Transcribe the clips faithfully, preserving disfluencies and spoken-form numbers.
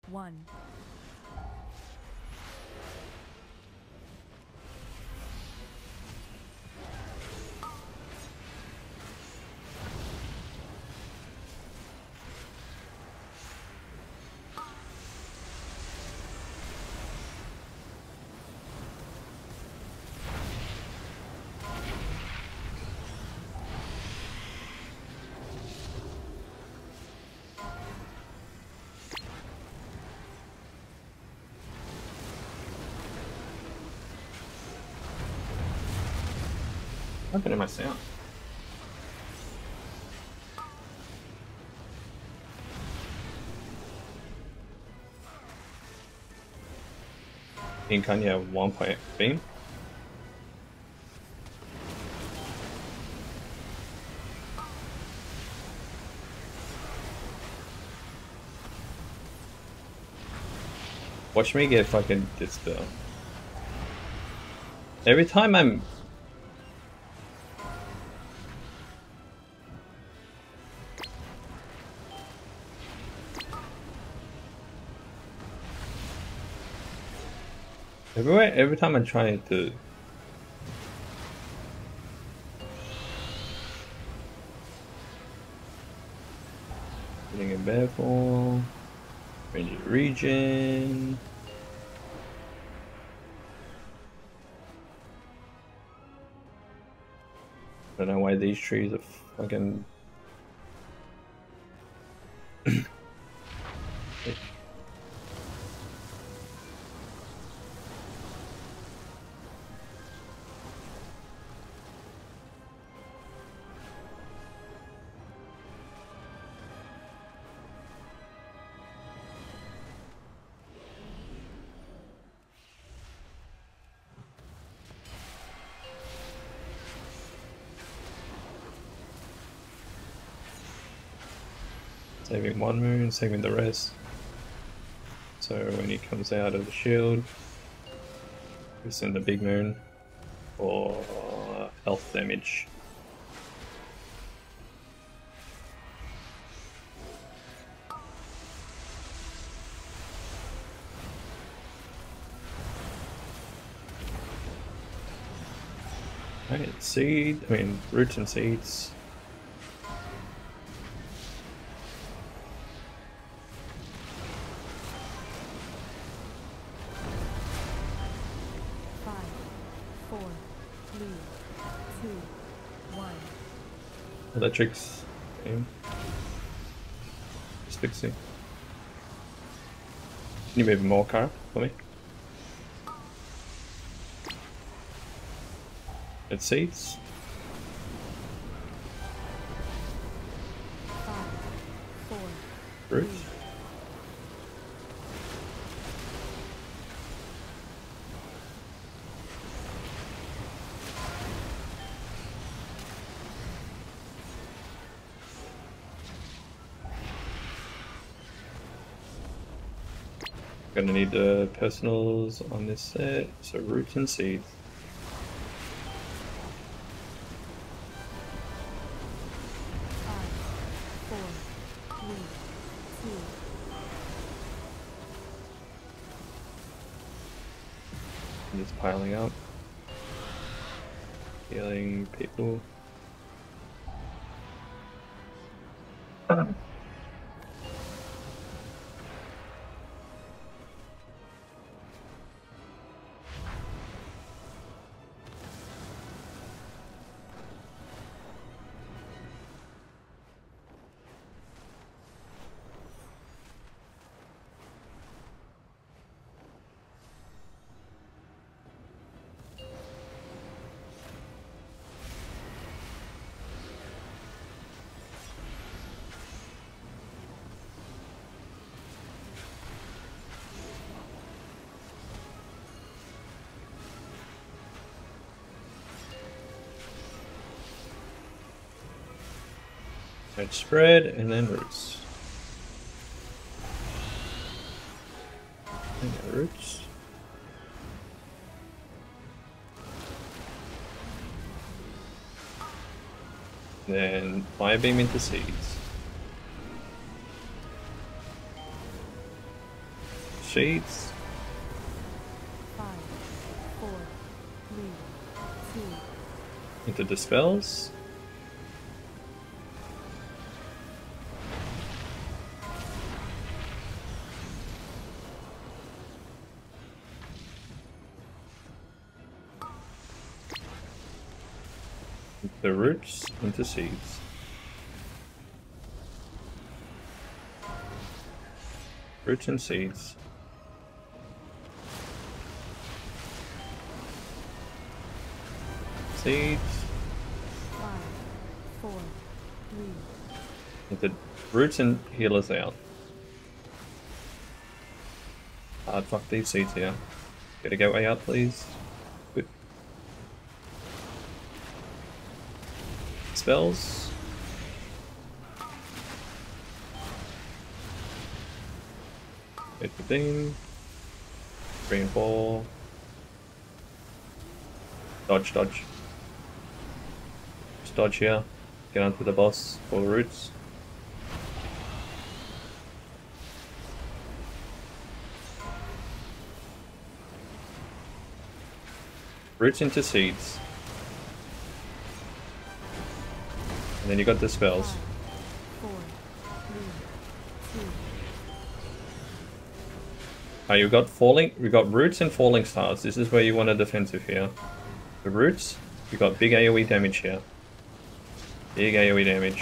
one. What happened to my sound? In Kanye one point beam. Watch me get fucking dispel. Every time I'm everywhere every time I'm trying to getting a bear form, range region. I don't know why these trees are fucking saving one moon, saving the rest. So when he comes out of the shield, we send the big moon for health damage. Right, seed, I mean roots and seeds. Electrics aim. Just fixing. Can you move more car for me? It seeds. Roots. Gonna need the personals on this set, so roots and seeds. And it's piling up. Healing people. Red spread and then roots. And then roots. Then fire beam into seeds. seeds. Five, four, three, two. Into dispels. The roots into seeds. Roots and seeds. Seeds. Five, four, three. Into roots and healers out. Ah, fuck these seeds here. Get a gateway out, please. Good. Spells. Hit the beam. Three and four. Dodge, dodge. Just dodge here. Get onto the boss for roots. Roots into seeds. And then you got the spells. Five, four, three, two. Oh, you got falling. We got roots and falling stars. This is where you want a defensive here. The roots, you got big AoE damage here. Big AoE damage.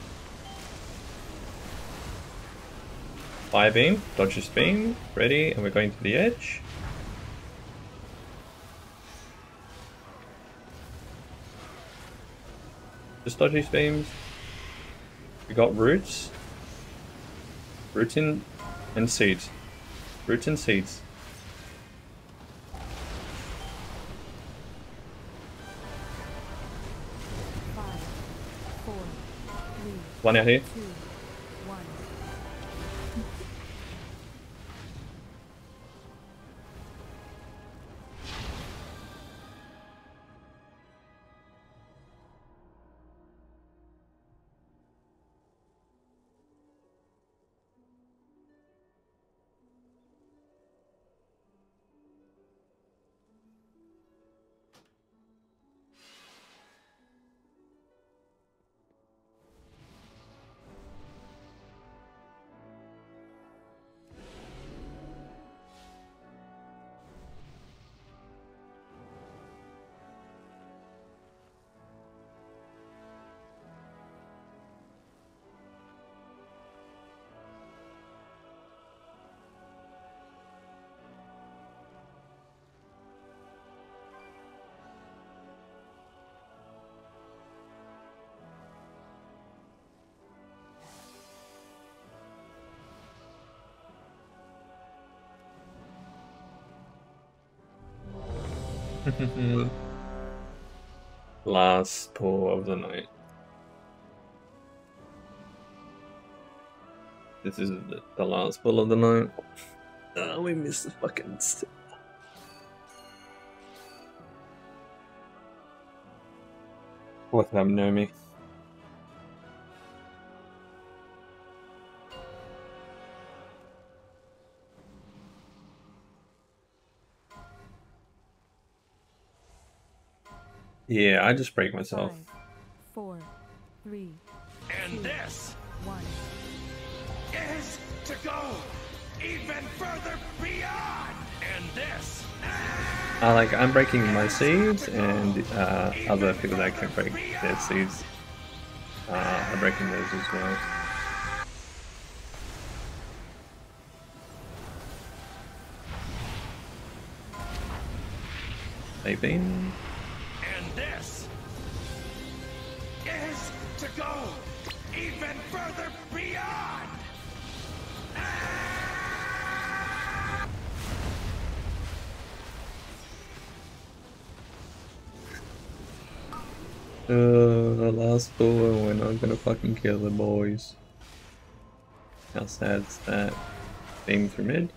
Fire beam, dodge this beam, ready, and we're going to the edge. Just dodge these beams. We got roots. Roots in and seeds. Roots and seeds. Five, four, three, One out here. two, one. Last pull of the night. This is the, the last pull of the night. Oh, we missed the fucking step. What up, Nomi? Yeah, I just break myself. Five, four, three, And two, this one. is to go even further beyond. And this Uh, like, I'm breaking my seeds, and uh, other people that can break their seeds uh, are breaking those as well. They've been. and this is to go even further beyond. Uh, the last bull, and we're not gonna fucking kill the boys. How sad's that? Beam through mid.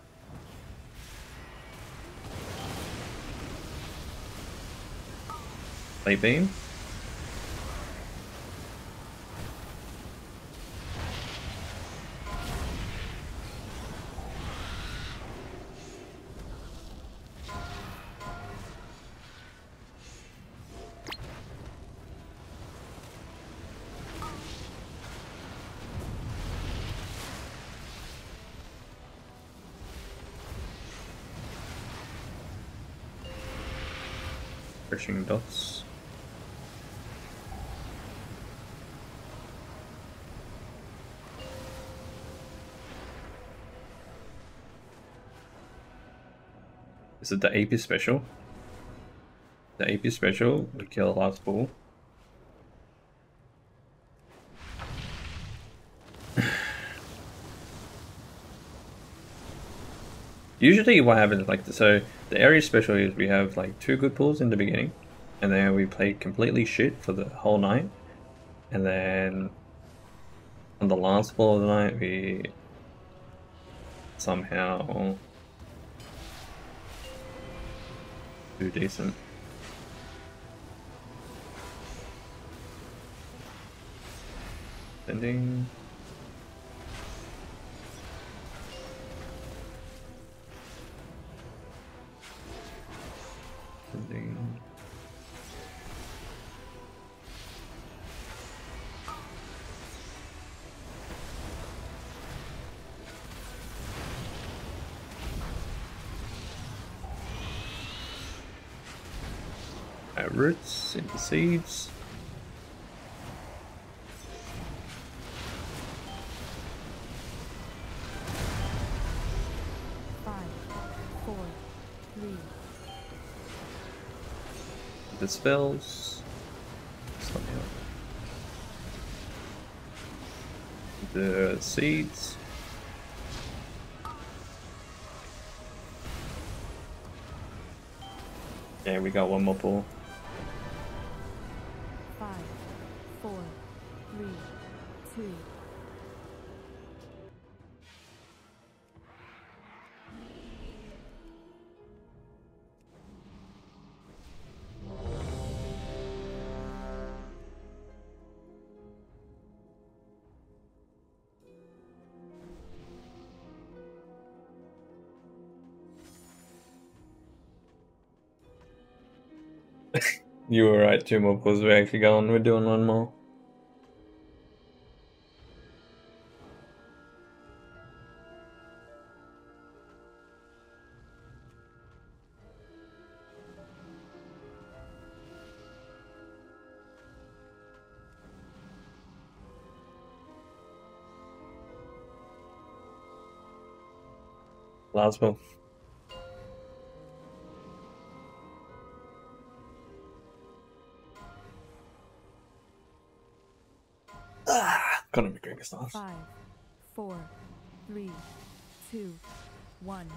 Play beam. refreshing dots. Is it the A P special? The A P special, we kill last bull. Usually what happens like so the area special is we have like two good pulls in the beginning and then we play completely shit for the whole night, and then on the last pull of the night we somehow do decent. Ending. Ending. Our roots into seeds. Five, four, three, The spells. Somehow. The seeds. Yeah, we got one more pull. five, four, three, two. You were right, two more pulls. We're actually going. We're doing one more. Last pull. Ah, gonna be great stuff. Five, four, three, two, one.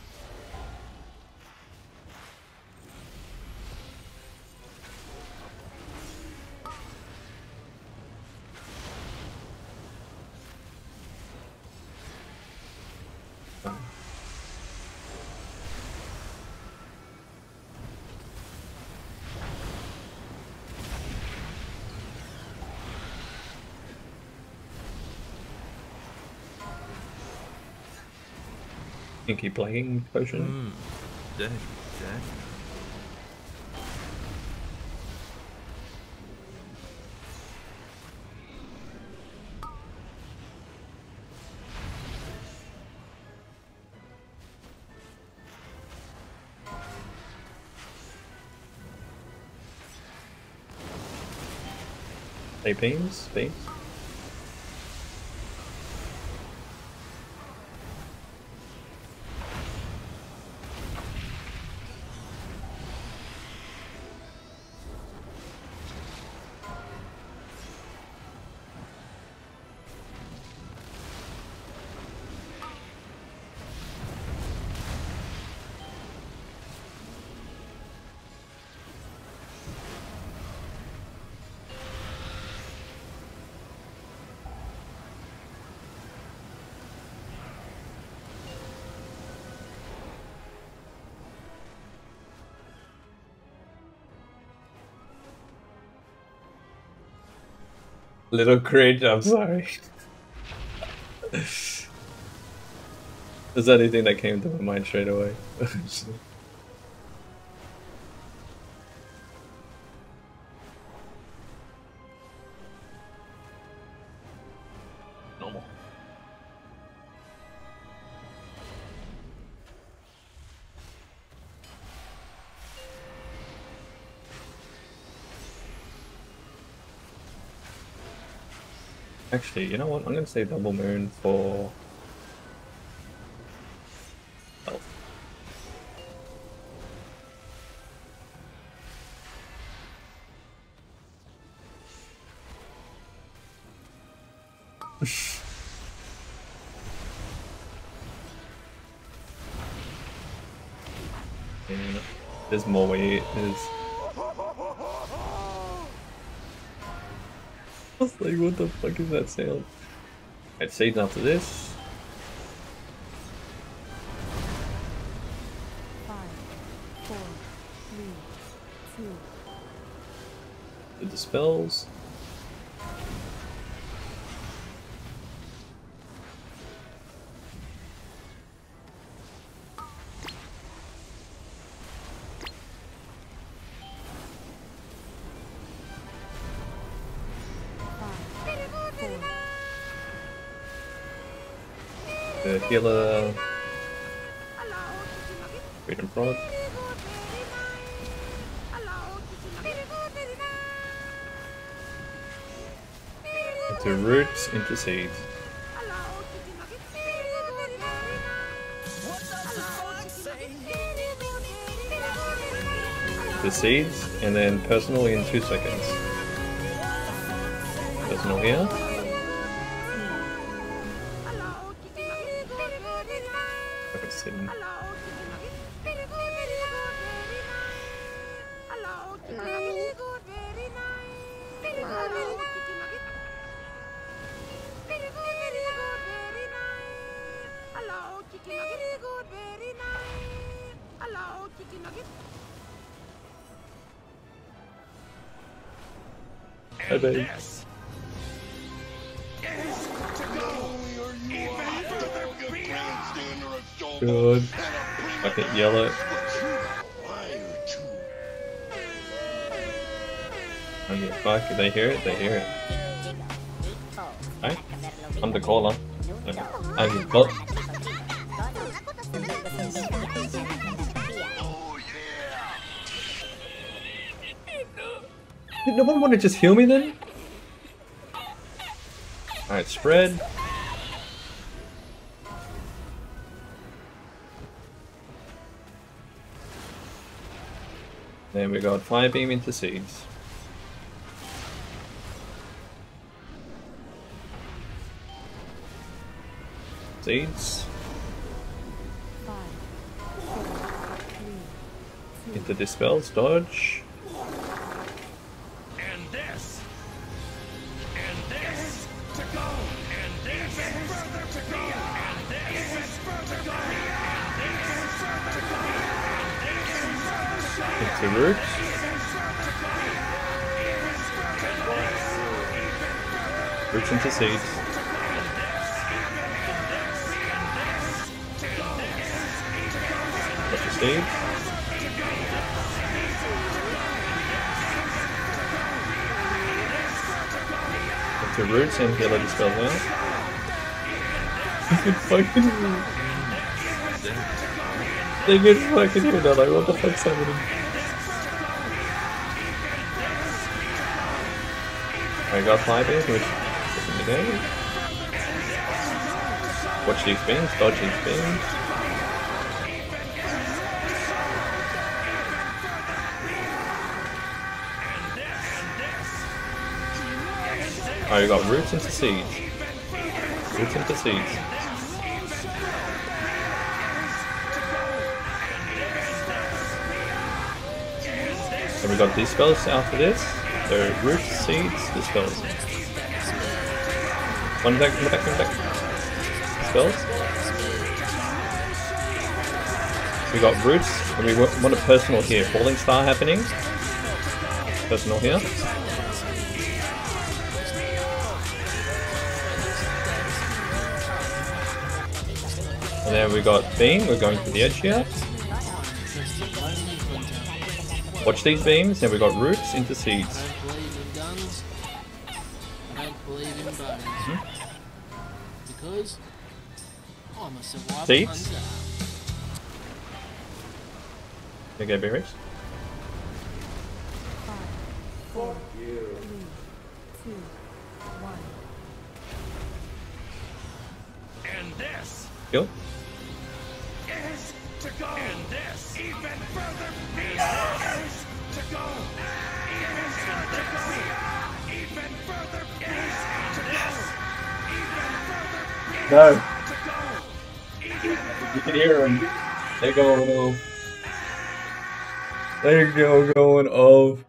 You keep playing potion. Hmm. Dead. Dead. Play beams, beams. Little cringe, I'm sorry. There's the only thing that came to my mind straight away. Normal. Actually, you know what? I'm gonna say double moon for health. And there's more where it is. I was like, what the fuck is that sound? Alright, seeds after this. Five, four, three, two, The dispels. five, four, The healer. Freedom Prod. Into roots, into seeds. The seeds, and then personal in two seconds. Personal here. Okay, sitting. Hi, And babe. this is to go even further beyond. Good. I can yell it. I mean, fuck, if they hear it, they hear it. Right? I'm the caller. I mean, but did no one want to just heal me then? Alright, spread. Then we got Fire Beam into seeds. Seeds. five, four, three, two, Into dispels, dodge. And this. And this to go. And this even further to go. And this even further to go. And this even further to go. And this even further to go. Into roots. Roots into seeds. Watch the seeds. Into roots and healer dispels out. You can fucking They get fucking healed out, like what the fuck's happening? I got five beams, which is in the game. Watch these beams, dodge these beams. Oh, you got roots into seeds. Roots into seeds. And we got these spells after this. So roots, seeds, dispels. One back, one back, one back. Spells. We got roots, and we want a personal here. Falling Star happening. Personal here. And then we got Beam, we're going to the edge here. Watch these beams, and we got roots into seeds. I don't believe in guns. I don't believe in bows. Hmm? Because I'm a survivor Seeds? hunter. Okay, berries. five, four, three, two, one. Kill. Is to go. And this even further is to go. Even further to go. Even further is to go. Even further is No. to go. Even You can hear them. They're going off. They're go going off.